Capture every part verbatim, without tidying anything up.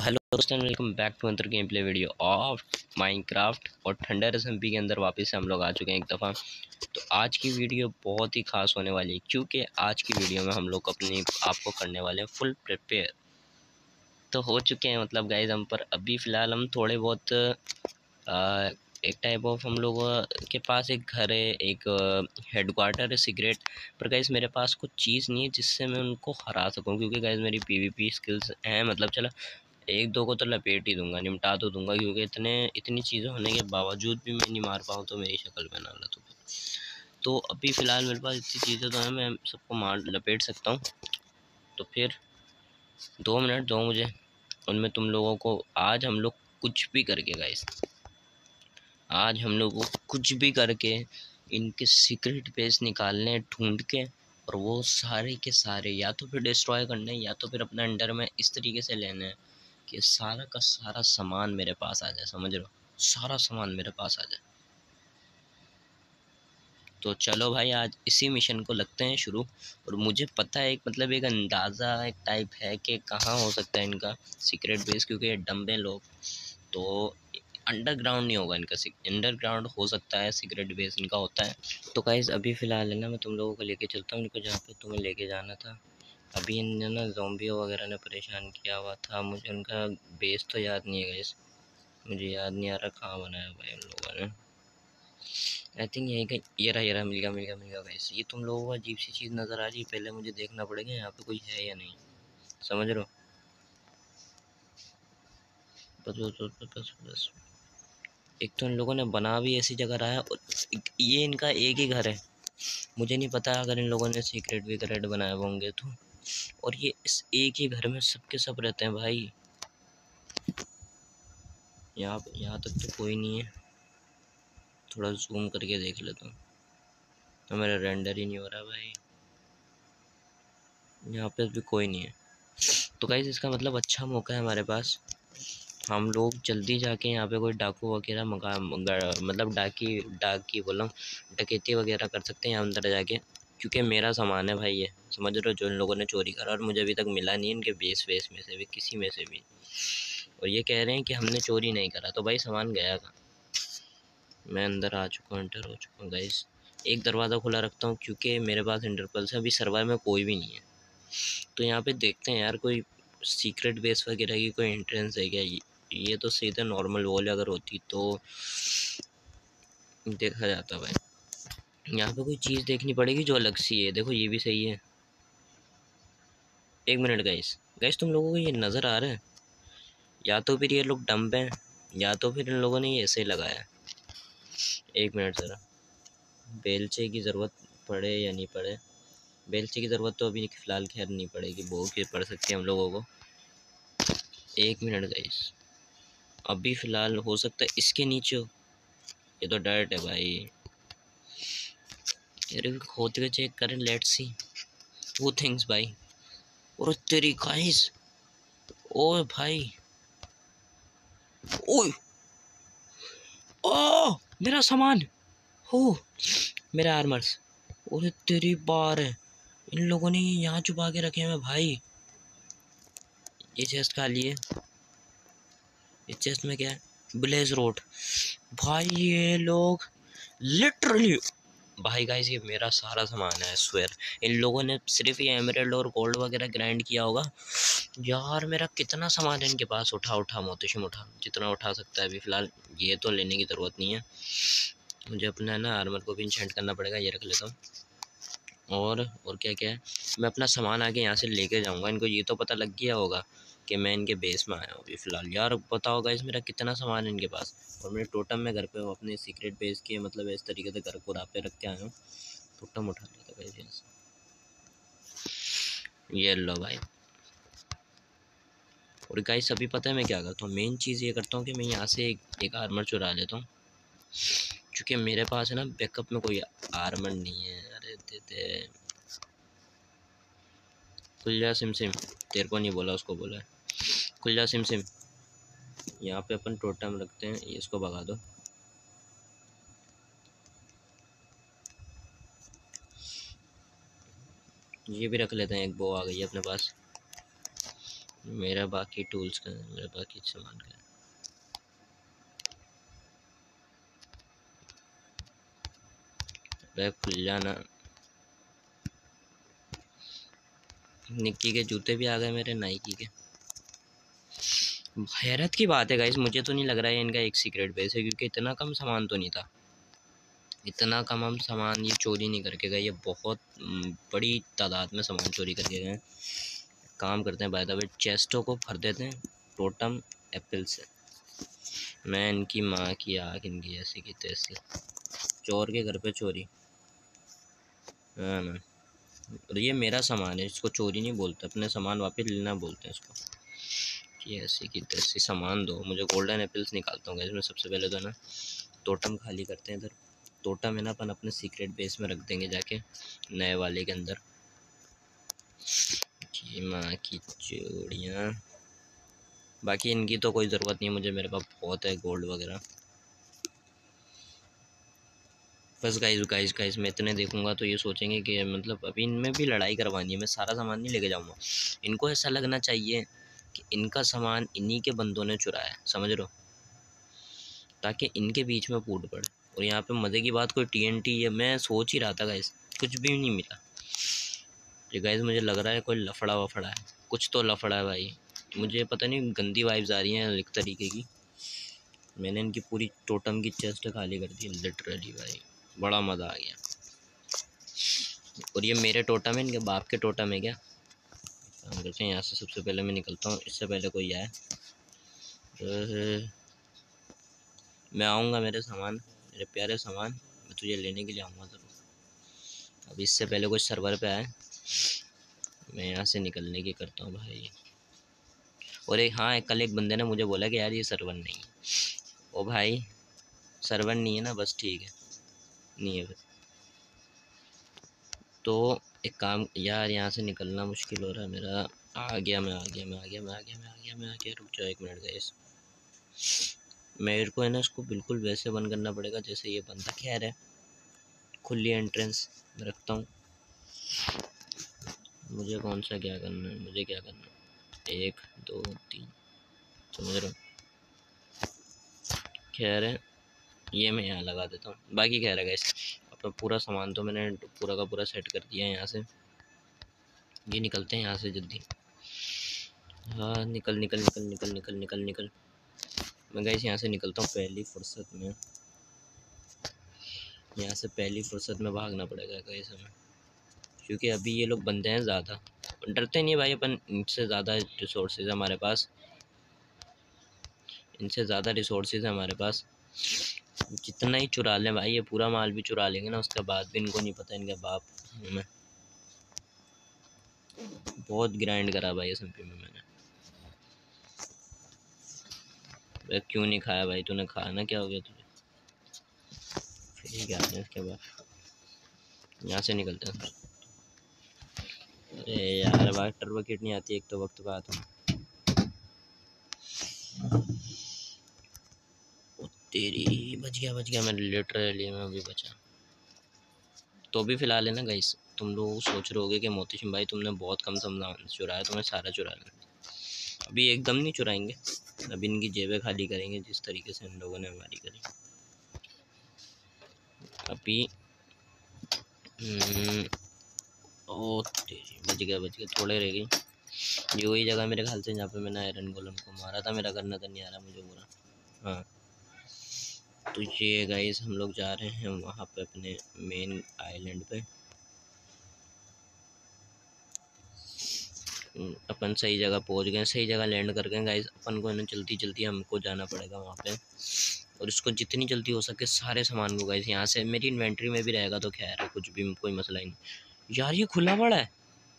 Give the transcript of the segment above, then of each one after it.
Hello दोस्तों, welcome back to another game play video of Minecraft. और Thunder SMP के अंदर वापस से हम लोग आ चुके हैं एक दफ़ा। तो आज की वीडियो बहुत ही खास होने वाली है, क्योंकि आज की वीडियो में हम लोग अपनी आपको करने वाले हैं फुल प्रिपेयर। तो हो चुके हैं मतलब गाइज हम पर अभी फ़िलहाल हम थोड़े बहुत आ, एक टाइप ऑफ हम लोगों के पास एक घर है, एक हेडक्वार्टर है सीक्रेट। पर गाइज मेरे पास कुछ चीज़ नहीं है जिससे मैं उनको हरा सकूं, क्योंकि गाइज मेरी पीवीपी स्किल्स हैं। मतलब चलो एक दो को तो लपेट ही दूंगा, निपटा तो दूंगा, क्योंकि इतने इतनी चीज़ें होने के बावजूद भी मैं नहीं मार पाऊँ तो मेरी शक्ल में ना ला। तो तो अभी फ़िलहाल मेरे पास इतनी चीज़ें तो हैं, मैं सबको मार लपेट सकता हूँ। तो फिर दो मिनट दो मुझे, उनमें तुम लोगों को आज हम लोग कुछ भी करके गाइस, आज हम लोग को कुछ भी करके इनके सीक्रेट पेज निकालने ढूंढ के, और वो सारे के सारे या तो फिर डिस्ट्रॉय करने या तो फिर अपने अंडर में इस तरीके से लेने हैं कि सारा का सारा सामान मेरे पास आ जाए। समझ रहे हो, सारा सामान मेरे पास आ जाए। तो चलो भाई, आज इसी मिशन को लगते हैं शुरू। और मुझे पता है, एक मतलब एक अंदाज़ा एक टाइप है कि कहाँ हो सकता है इनका सीक्रेट बेस, क्योंकि ये डम्बे लोग। तो अंडरग्राउंड नहीं होगा इनका, अंडरग्राउंड हो सकता है सीक्रेट बेस इनका होता है। तो गाइस अभी फ़िलहाल है ना, मैं तुम लोगों को लेके चलता हूँ इनको जहाँ पे तुम्हें लेके जाना था। अभी इनने ना ज़ॉम्बियों वगैरह ने परेशान किया हुआ था, मुझे उनका बेस तो याद नहीं है गाइस। मुझे याद नहीं आ रहा कहाँ बनाया भाई उन लोगों ने। आई थिंक यही कहीं, ये रहा ये रहा, मिल गया मिल गया मिल गया गाइस। ये तुम लोगों को अजीब सी चीज़ नज़र आ रही है, पहले मुझे देखना पड़ेगा यहाँ पे कोई है या नहीं। समझ रहे हो, बस बस बस बस बस बस। एक तो इन लोगों ने बना भी ऐसी जगह रहा है, और ये इनका एक ही घर है। मुझे नहीं पता अगर इन लोगों ने सीक्रेट विक्रेट बनाए होंगे तो। और ये इस एक ही घर में सबके सब रहते हैं भाई। यहाँ यहाँ तक तो कोई नहीं है, थोड़ा जूम करके देख लेता हूँ। तो मेरा रेंडर ही नहीं हो रहा भाई, यहाँ पे भी कोई नहीं है। तो गाइस इसका मतलब अच्छा मौका है हमारे पास। हम लोग जल्दी जाके यहाँ पे कोई डाकू वगैरह मंगा मतलब डाकी डाकी बोला डकैती वगैरह कर सकते हैं यहाँ अंदर जाके, क्योंकि मेरा सामान है भाई ये। समझ रहे हो, जो इन लोगों ने चोरी करा और मुझे अभी तक मिला नहीं इनके बेस वेस में से भी, किसी में से भी। और ये कह रहे हैं कि हमने चोरी नहीं करा, तो भाई सामान गया कहाँ। मैं अंदर आ चुका हूँ, एंटर हो चुका हूँ गाइस। एक दरवाज़ा खुला रखता हूँ क्योंकि मेरे पास इंटरपल से अभी सर्वर में कोई भी नहीं है। तो यहाँ पे देखते हैं यार, कोई सीक्रेट बेस वगैरह की कोई एंट्रेंस है क्या। ये तो सीधे नॉर्मल वॉल अगर होती तो देखा जाता भाई। यहाँ पे कोई चीज़ देखनी पड़ेगी जो अलग सी है। देखो ये भी सही है। एक मिनट गाइस, गाइस तुम लोगों को ये नज़र आ रहा है, या तो फिर ये लोग डम्ब हैं या तो फिर इन लोगों ने ये ऐसे ही लगाया है। एक मिनट ज़रा, बेलचे की ज़रूरत पड़े या नहीं पड़े। बेलचे की ज़रूरत तो अभी फ़िलहाल खैर नहीं पड़ेगी, वो की पड़ सकती है हम लोगों को। एक मिनट गाइस, अभी फ़िलहाल हो सकता है इसके नीचे हो। ये तो डर्ट है भाई, अरे खोद के चेक करें, लेट्स सी वो थिंग्स भाई। और तेरी गाइस, ओए भाई, ओए ओ मेरा सामान हो, मेरे आर्मर्स। और तेरी बार है, इन लोगों ने यहाँ छुपा के रखे हैं भाई। ये चेस्ट खाली है, इस चेस्ट में क्या है, ब्लेज रोड। भाई ये लोग लिटरली, भाई गाइस ये मेरा सारा सामान है स्वेयर। इन लोगों ने सिर्फ ये एमराल्ड और गोल्ड वगैरह ग्राइंड किया होगा। यार मेरा कितना सामान है इनके पास, उठा उठा मोहतशिम उठा, जितना उठा सकता है अभी फ़िलहाल। ये तो लेने की ज़रूरत नहीं है मुझे, अपना ना आर्मर को भी इंशेंट करना पड़ेगा, ये रख लेता हूँ। और और क्या क्या है, मैं अपना सामान आगे यहाँ से लेके जाऊँगा। इनको ये तो पता लग गया होगा कि मैं इनके बेस में आया हूँ अभी फ़िलहाल। यार बताओ गाइस मेरा कितना सामान है इनके पास। और मेरे टोटम में घर पे हूँ अपने सीक्रेट बेस के, मतलब इस तरीके से घर को रापे रख के आया हूँ। टोटम उठा लेता गाइस यहाँ से, ये लो भाई। और गाइस अभी पता है मैं क्या करता हूँ, मेन चीज़ ये करता हूँ कि मैं यहाँ से एक, एक आर्मर चुरा लेता हूँ, क्योंकि मेरे पास है ना बैकअप में कोई आर्मर नहीं है। अरे दे दे खुल जा सिम सिम, तेरे को नहीं बोला उसको बोला है, खुल जा सिम सिम। यहाँ पे अपन टोटम रखते हैं, ये इसको भगा दो। ये भी रख लेते हैं, एक बो आ गई है अपने पास। मेरा बाकी टूल्स का है, मेरा बाकी सामान का है। बैग खुल जाना। निक्की के जूते भी आ गए मेरे, नाइकी के। हैरत की बात है गाइस, मुझे तो नहीं लग रहा है इनका एक सीक्रेट बेस है, क्योंकि इतना कम सामान तो नहीं था। इतना कम हम सामान ये चोरी नहीं करके गए, ये बहुत बड़ी तादाद में सामान चोरी करके गए। काम करते हैं बाय द वे, चेस्टों को भर देते हैं टोटम एप्पल से। मैं इनकी माँ की आँख इनकी ऐसी की तैसी। चोर के घर पे चोरी, हाँ ना। और ये मेरा सामान है, इसको चोरी नहीं बोलते, अपने सामान वापस लेना बोलते हैं इसको। कि ऐसी की तैसी सामान दो मुझे। गोल्डन एप्पल्स निकालता हूँ इसमें सबसे पहले तो ना। टोटम खाली करते हैं इधर। टोटम है ना अपन अपने सीक्रेट बेस में रख देंगे जाके, नए वाले के अंदर। जी माँ की चूड़ियाँ। बाकी इनकी तो कोई ज़रूरत नहीं है मुझे, मेरे पास बहुत है गोल्ड वगैरह। बस गाइस गाइस गाइस मैं इतने देखूंगा तो ये सोचेंगे कि मतलब अभी इनमें भी लड़ाई करवानी है। मैं सारा सामान नहीं लेके जाऊंगा, इनको ऐसा लगना चाहिए कि इनका सामान इन्हीं के बंदों ने चुराया, समझ रहे हो, ताकि इनके बीच में फूट पड़े। और यहाँ पे मज़े की बात, कोई टीएनटी है, मैं सोच ही रहा था गाइस, कुछ भी नहीं मिला। ये गाइस मुझे लग रहा है कोई लफड़ा वफड़ा है, कुछ तो लफड़ा है भाई। मुझे पता नहीं, गंदी वाइब्स आ रही हैं एक तरीके की। मैंने इनकी पूरी टोटम की चेस्ट खाली कर दी लिटरली भाई, बड़ा मज़ा आ गया। और ये मेरे टोटम है, इनके बाप के टोटम है क्या? काम करते हैं यहाँ से, सबसे पहले मैं निकलता हूँ, इससे पहले कोई आए। मैं आऊँगा, मेरे सामान, मेरे प्यारे सामान मैं तुझे लेने के लिए आऊँगा ज़रूर। अब इससे पहले कुछ सर्वर पे आए, मैं यहाँ से निकलने की करता हूँ भाई। और एक हाँ, एक कल एक बंदे ने मुझे बोला कि यार ये सर्वर नहीं है। ओ भाई सर्वर नहीं है ना, बस ठीक है, नहीं है बस। तो एक काम यार, यहाँ से निकलना मुश्किल हो रहा है मेरा। आ गया मैं आ गया मैं आ गया मैं आ गया मैं आ गया मैं आ गया रुक जाओ एक मिनट गाइस। मेरे को है ना इसको बिल्कुल वैसे बंद करना पड़ेगा जैसे ये बंदा कह रहा है। खुली एंट्रेंस में रखता हूँ। मुझे कौन सा क्या करना है, मुझे क्या करना है, एक दो तीन, समझ रहा हूँ। खैर है, ये मैं यहाँ लगा देता हूँ। बाकी कह रहा गाइस, अपना पूरा सामान तो मैंने पूरा का पूरा सेट कर दिया है यहाँ से। ये निकलते हैं यहाँ से जल्दी। हाँ निकल निकल निकल निकल निकल निकल निकल। मैं गाइस यहाँ से निकलता हूँ पहली फुर्सत में। यहाँ से पहली फुर्सत में भागना पड़ेगा गाइस हमें, क्योंकि अभी ये लोग बंदे हैं ज़्यादा। डरते नहीं भाई अपन, इनसे ज़्यादा रिसोर्सेज हमारे पास, इनसे ज़्यादा रिसोर्सेज है हमारे पास। जितना ही चुरा लें भाई, ये पूरा माल भी चुरा लेंगे ना, उसके बाद भी इनको नहीं पता इनके बाप में। बहुत ग्राइंड करा भाई एस एम पी में मैंने। भाई क्यों नहीं खाया भाई तूने, खाना क्या हो गया तुझे? फिर क्या है इसके बाद, यहाँ से निकलते हैं। अरे यार वाटर बकेट नहीं आती एक तो वक्त बात है। तेरी बच गया बच गया मैं लिटरली, मैं अभी बचा। तो भी फिलहाल है ना गाइस, तुम लोग सोच रहे होगे कि मोती सिंह भाई तुमने बहुत कम सामान चुराया, तुम्हें सारा चुरा लेना। अभी एकदम नहीं चुराएंगे, अभी इनकी जेबें खाली करेंगे जिस तरीके से इन लोगों ने हमारी करी। अभी ओ तेरी बच गया बच गया, थोड़े रह गई। ये वही जगह मेरे ख्याल से जहाँ पे मैंने आयरन गोलम को मारा था, मेरा करना तो नहीं आ रहा मुझे पूरा। हाँ तो ये गाइस हम लोग जा रहे हैं वहाँ पे अपने मेन आइलैंड पे। अपन सही जगह पहुँच गए, सही जगह लैंड कर गए गाइस। अपन को ना जल्दी जल्दी हमको जाना पड़ेगा वहाँ पे, और इसको जितनी जल्दी हो सके सारे सामान को गाइस यहाँ से, मेरी इन्वेंट्री में भी रहेगा तो खैर है, कुछ भी कोई मसला ही नहीं। यार ये खुला पड़ा है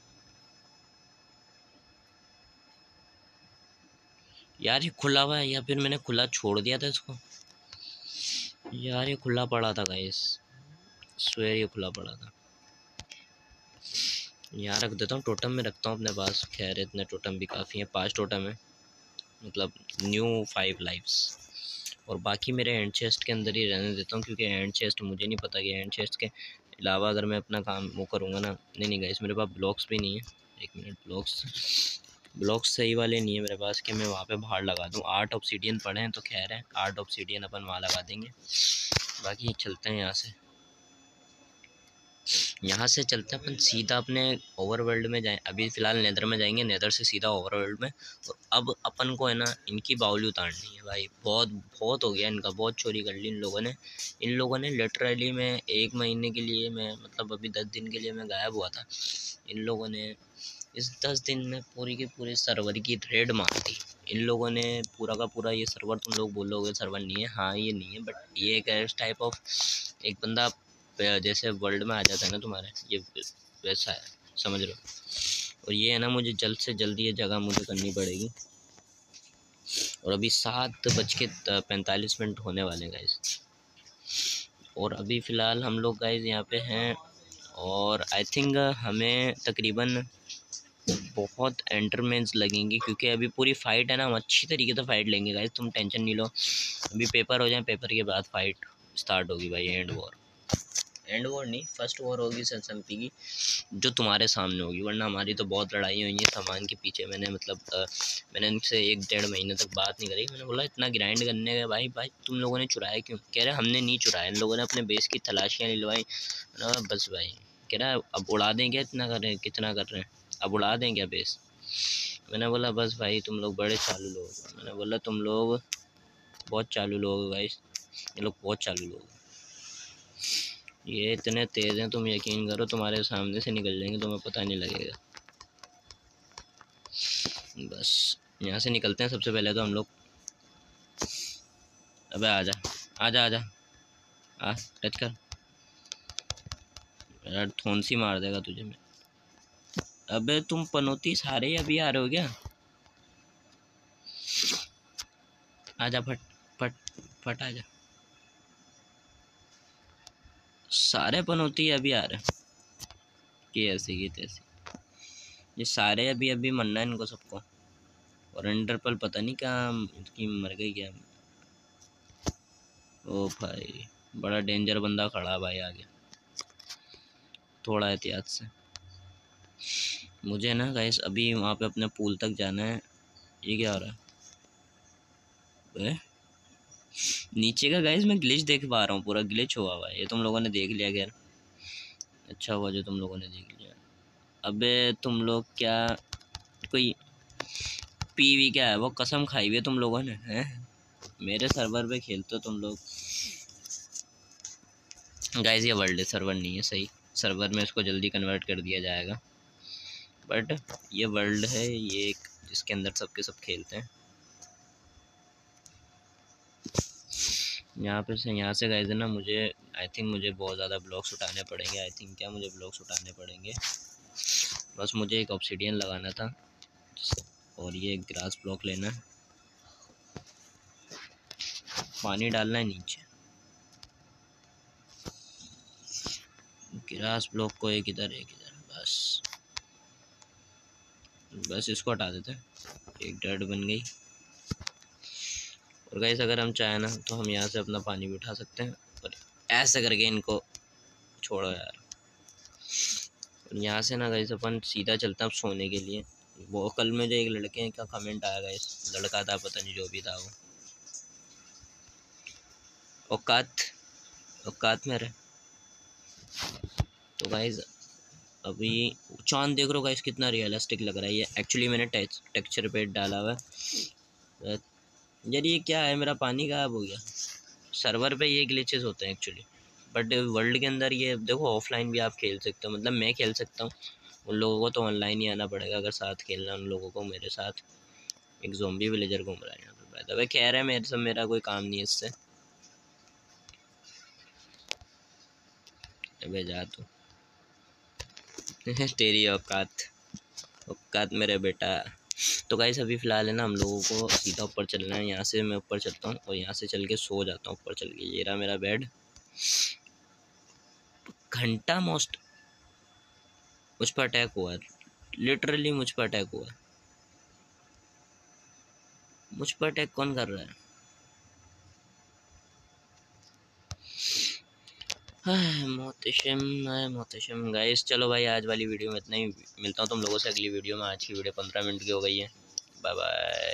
यार, ये खुला हुआ है या फिर मैंने खुला छोड़ दिया था इसको? यार ये खुला पड़ा था गाइस, स्वेयर ये खुला पड़ा था। यहाँ रख देता हूँ, टोटम में रखता हूँ अपने पास। खैर इतने टोटम भी काफ़ी हैं, पांच टोटम है, मतलब न्यू फाइव लाइफ्स। और बाकी मेरे एंड चेस्ट के अंदर ही रहने देता हूँ, क्योंकि एंड चेस्ट मुझे नहीं पता कि एंड चेस्ट के अलावा अगर मैं अपना काम वो करूँगा ना। नहीं नहीं गाइस मेरे पास ब्लॉक्स भी नहीं है, एक मिनट, ब्लॉक्स ब्लॉक्स सही वाले नहीं है मेरे पास कि मैं वहाँ पे बाहर लगा दूँ। आठ ऑब्सीडियन पड़े हैं तो खैर है, आठ ऑब्सीडियन अपन वहाँ लगा देंगे। बाकी चलते हैं यहाँ से, यहाँ से चलते हैं अपन सीधा अपने ओवरवर्ल्ड में जाएं। अभी फ़िलहाल नेदर में जाएंगे, नेदर से सीधा ओवरवर्ल्ड में। और अब अपन को है ना इनकी बाउली उतारनी है भाई। बहुत बहुत हो गया इनका, बहुत चोरी कर ली इन लोगों ने। इन लोगों ने लिटरली, मैं एक महीने के लिए, मैं मतलब अभी दस दिन के लिए मैं गायब हुआ था, इन लोगों ने इस दस दिन में पूरी के पूरे सर्वर की रेड मार दी। इन लोगों ने पूरा का पूरा, ये सर्वर तुम लोग बोलोगे सर्वर नहीं है, हाँ ये नहीं है, बट ये एक ऐसा टाइप ऑफ, एक बंदा जैसे वर्ल्ड में आ जाता है ना तुम्हारे, ये वैसा है, समझ रहे हो। और ये है ना, मुझे जल्द से जल्द ये जगह मुझे करनी पड़ेगी। और अभी सात बज के पैंतालीस मिनट होने वाले गाइस, और अभी फ़िलहाल हम लोग गाइस यहाँ पे हैं। और आई थिंक हमें तकरीबन बहुत एंटरमेंट्स लगेंगी, क्योंकि अभी पूरी फ़ाइट है ना, हम अच्छी तरीके से फ़ाइट लेंगे गाइस, तुम टेंशन नहीं लो। अभी पेपर हो जाए, पेपर के बाद फ़ाइट स्टार्ट होगी भाई। एंड वॉर, एंड वॉर नहीं, फर्स्ट वॉर होगी एसएमपी की, जो तुम्हारे सामने होगी। वरना हमारी तो बहुत लड़ाई हुई है सामान के पीछे। मैंने मतलब आ, मैंने इनसे एक डेढ़ महीने तक बात नहीं करी। मैंने बोला इतना ग्राइंड करने का भाई, भाई तुम लोगों ने चुराया क्यों? कह रहे हमने नहीं चुराया, इन लोगों ने अपने बेस की तलाशियाँ निलवाई ना बस भाई। कह रहा अब उड़ा दें क्या, इतना कर रहे हैं, कितना कर रहे हैं, अब उड़ा दें क्या बेस? मैंने बोला बस भाई तुम लोग बड़े चालू लोग हो। मैंने बोला तुम लोग बहुत चालू लोग हो गाइस, ये लोग बहुत चालू लोग, ये इतने तेज़ हैं, तुम यकीन करो तुम्हारे सामने से निकल जाएंगे, तुम्हें पता नहीं लगेगा। बस यहाँ से निकलते हैं सबसे पहले तो हम लोग। अबे आजा आजा आजा, आ टच कर यार, थोंसी मार देगा तुझे मैं। अबे तुम पनौती सारे ही अभी आ रहे हो क्या? आजा फट फट फट आजा, सारे पनौती अभी आ रहे हैं कि ऐसे की तैसे। ये सारे अभी अभी मरना है इनको सबको। और अंडरपल पता नहीं कहाँ इसकी मर गई क्या। ओ भाई बड़ा डेंजर बंदा खड़ा भाई आगे, थोड़ा एहतियात से। मुझे ना गाइस अभी वहाँ पे अपने पूल तक जाना है। ये क्या हो रहा है? नीचे का गाइस मैं ग्लिच देख पा रहा हूँ, पूरा ग्लिच हुआ हुआ है। ये तुम लोगों ने देख लिया खैर, अच्छा हुआ जो तुम लोगों ने देख लिया। अबे तुम लोग क्या, कोई पीवी क्या है वो, कसम खाई हुई है तुम लोगों ने, हैं? मेरे सर्वर पे खेलते हो तुम लोग। गाइस ये वर्ल्ड सर्वर नहीं है, सही सर्वर में इसको जल्दी कन्वर्ट कर दिया जाएगा, बट ये वर्ल्ड है, ये एक जिसके अंदर सबके सब खेलते हैं। यहाँ पे से यहाँ से गाइस ना, मुझे आई थिंक मुझे बहुत ज़्यादा ब्लॉक्स उठाने पड़ेंगे। आई थिंक क्या मुझे ब्लॉक्स उठाने पड़ेंगे। बस मुझे एक ऑब्सीडियन लगाना था और ये ग्रास ब्लॉक लेना है, पानी डालना है नीचे। ग्रास ब्लॉक को एक इधर एक इधर, बस बस इसको हटा देते हैं, एक डर्ट बन गई। और गाइस अगर हम चाहें ना तो हम यहाँ से अपना पानी भी उठा सकते हैं और ऐसे करके इनको छोड़ो यार। और यहाँ से ना गाइस अपन सीधा चलते हैं अब सोने के लिए। वो कल में जो एक लड़के का कमेंट आया गाइस, लड़का था पता नहीं जो भी था वो, औकात औकात में रहे। तो गाइस अभी चांद देख रहे हो गाइस कितना रियलिस्टिक लग रहा है। ये एक्चुअली मैंने टेक्सचर पे डाला हुआ है यार। ये क्या है, मेरा पानी गायब हो गया। सर्वर पे ये ग्लिचेस होते हैं एक्चुअली, बट वर्ल्ड के अंदर ये देखो ऑफलाइन भी आप खेल सकते हो। मतलब मैं खेल सकता हूँ, उन लोगों को तो ऑनलाइन ही आना पड़ेगा अगर साथ खेलना है उन लोगों को। मेरे साथ एक ज़ोंबी विलेजर घूम रहा है यहाँ पे, भाई कह रहा है मेरे से मेरा कोई काम नहीं है इससे। अबे जा तू तेरी औकात औकात मेरे बेटा। तो गाइस अभी फ़िलहाल है ना हम लोगों को सीधा ऊपर चलना है। यहाँ से मैं ऊपर चलता हूँ और यहाँ से चल के सो जाता हूँ ऊपर चल के। ये रहा मेरा बेड। घंटा मोस्ट मुझ पर अटैक हुआ है, लिटरली मुझ पर अटैक हुआ है। मुझ पर अटैक कौन कर रहा है? हाँ, मोहतशम है मोहतशम गाइस। चलो भाई आज वाली वीडियो में इतना ही, मिलता हूँ तुम लोगों से अगली वीडियो में। आज की वीडियो पंद्रह मिनट की हो गई है। Bye bye.